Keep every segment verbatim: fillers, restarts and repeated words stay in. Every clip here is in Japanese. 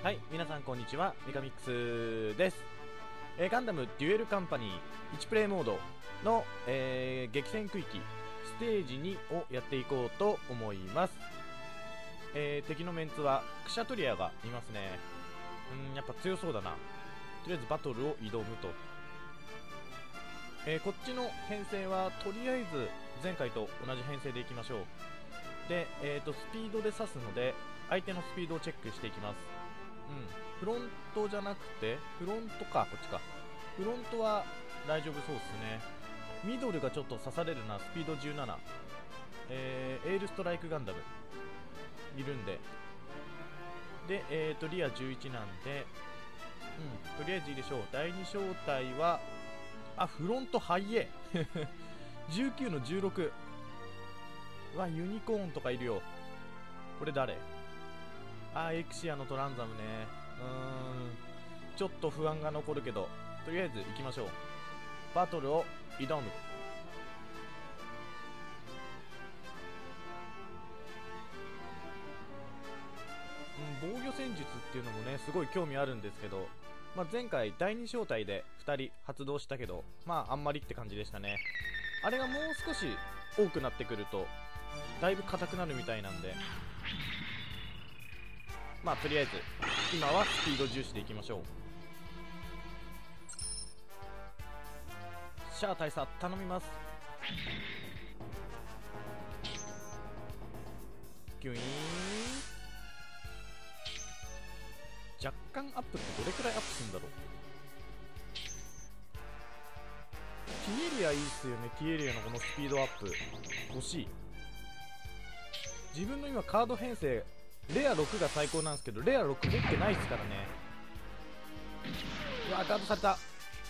はい、皆さんこんにちは、ミカミックスです。えー、ガンダムデュエルカンパニーいちプレイモードの、えー、激戦区域ステージにをやっていこうと思います。えー、敵のメンツはクシャトリアがいますね。うん、やっぱ強そうだな。とりあえずバトルを挑むと。えー、こっちの編成はとりあえず前回と同じ編成でいきましょう。で、えーと、スピードで刺すので相手のスピードをチェックしていきます。うん、フロントじゃなくてフロントか、こっちか。フロントは大丈夫そうっすね。ミドルがちょっと刺されるな。スピードじゅうなな、えー、エールストライクガンダムいるんで、で、えーとリアじゅういちなんで、うん、とりあえずいいでしょう。だいに小隊はあ、フロントハイエじゅうきゅうのじゅうろく。うわ、ユニコーンとかいるよ。これ誰？あー、エクシアのトランザムね。うーん、ちょっと不安が残るけど、とりあえず行きましょう。バトルを挑む。うん、防御戦術っていうのもね、すごい興味あるんですけど、まあ、前回だいに小隊でふたり発動したけど、まああんまりって感じでしたね。あれがもう少し多くなってくるとだいぶ硬くなるみたいなんで、まあとりあえず今はスピード重視でいきましょう。シャア大佐頼みます。ギュイーン。若干アップってどれくらいアップするんだろう。ティエリアいいっすよね。ティエリアのこのスピードアップ欲しい。自分の今カード編成レアろくが最高なんですけど、レアろく持ってないっすからね。うわ、ガードされた。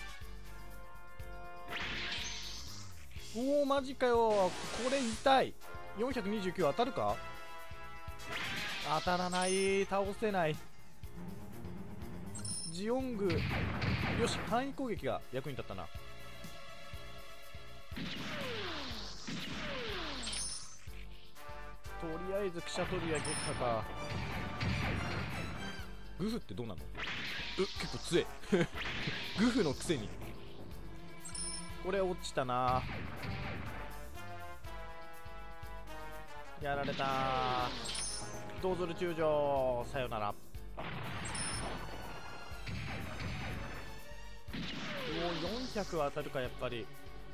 おお、マジかよ。これ痛い。よんひゃくにじゅうきゅう当たるか。当たらない。倒せない。ジオング、よし、範囲攻撃が役に立ったな。とりあえずクシャトリア撃破か。グフってどうなの？う、結構強いグフのくせに。これ落ちたな。やられた。ドーゾル中将さよなら。もうよんひゃくは当たるか。やっぱり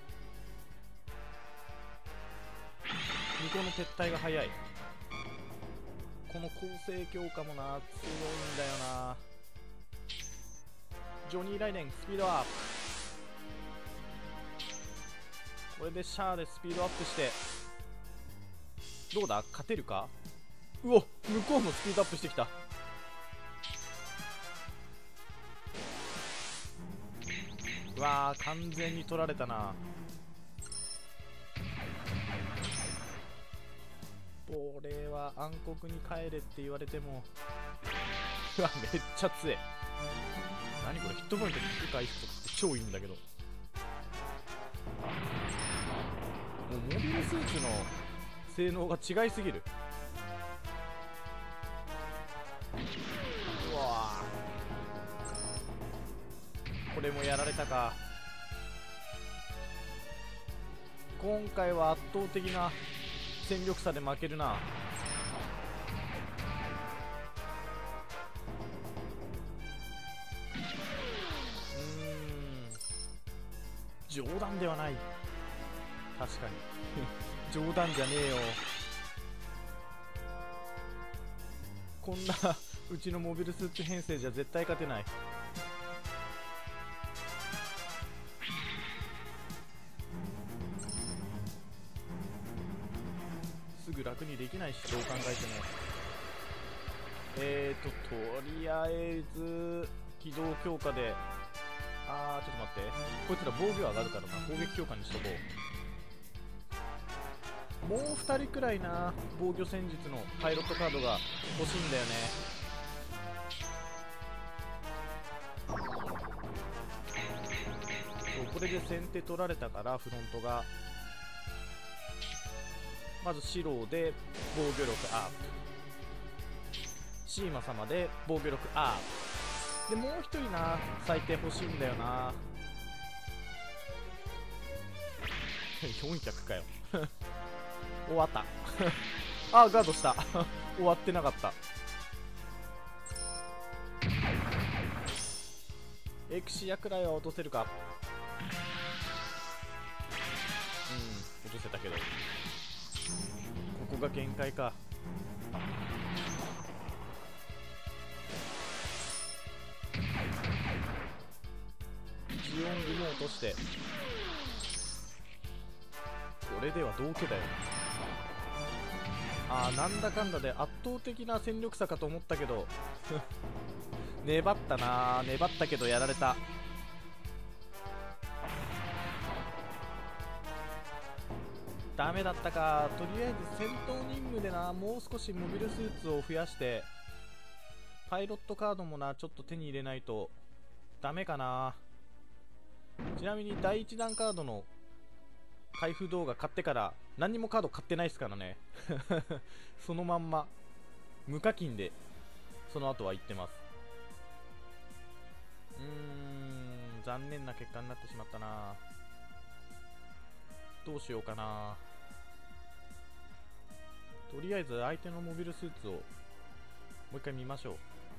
向こうの撤退が早い。この構成強化もな、強いんだよな。ジョニー・ライデンスピードアップ。これでシャアでスピードアップしてどうだ、勝てるか。うお、向こうもスピードアップしてきた。うわー、完全に取られたな。これは暗黒に帰れって言われてもうわ、めっちゃ強え。何これ、ヒットポイントに低い回復とかって超いいんだけど、もうモビルスーツの性能が違いすぎる。うわー、これもやられたか。今回は圧倒的な戦力差で負けるな。うーん、冗談ではない。確かに冗談じゃねえよ。こんなうちのモビルスーツ編成じゃ絶対勝てない。すぐ楽にできないし、どう考えても。えーととりあえず機動強化で、あーちょっと待って、こいつら防御上がるからな。攻撃強化にしとこう。もうふたりくらいな、防御戦術のパイロットカードが欲しいんだよね。そう、これで先手取られたからフロントがまず白で防御力アップ。 シーマ様で防御力アーで、もう一人な最低欲しいんだよな。よんひゃくかよ終わったあ、ガードした終わってなかった。エクシアくらいは落とせるか。うん、落とせたけど、ここが限界か。ジオングも落として、これでは道家だよ。あー、なんだかんだで圧倒的な戦力差かと思ったけど粘ったなー、粘ったけどやられた。ダメだったか。とりあえず戦闘任務でな、もう少しモビルスーツを増やして、パイロットカードもな、ちょっと手に入れないとダメかな。ちなみにだいいち段カードの開封動画買ってから何にもカード買ってないですからねそのまんま無課金でその後は行ってます。うーん、残念な結果になってしまったな。どうしようかな。とりあえず相手のモビルスーツをもう一回見ましょう。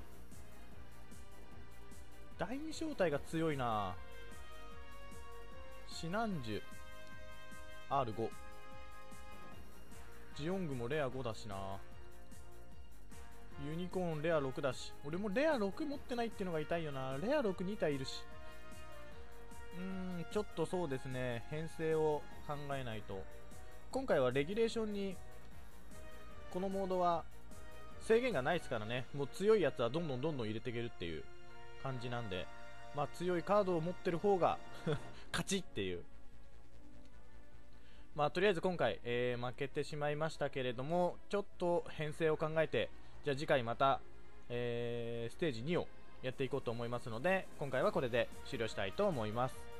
だいに小隊が強いな。シナンジュ アールご、 ジオングもレアごだしな。ユニコーンレアろくだし、俺もレアろく持ってないっていうのが痛いよな。レアろくに体いるし、うーん、ちょっとそうですね、編成を考えないと。今回はレギュレーションにこのモードは制限がないですからね。もう強いやつはどんどんどんどん入れていけるっていう感じなんで、まあ強いカードを持ってる方が勝ちっていう。まあとりあえず今回、えー、負けてしまいましたけれども、ちょっと編成を考えて、じゃあ次回また、えー、ステージにをやっていこうと思いますので、今回はこれで終了したいと思います。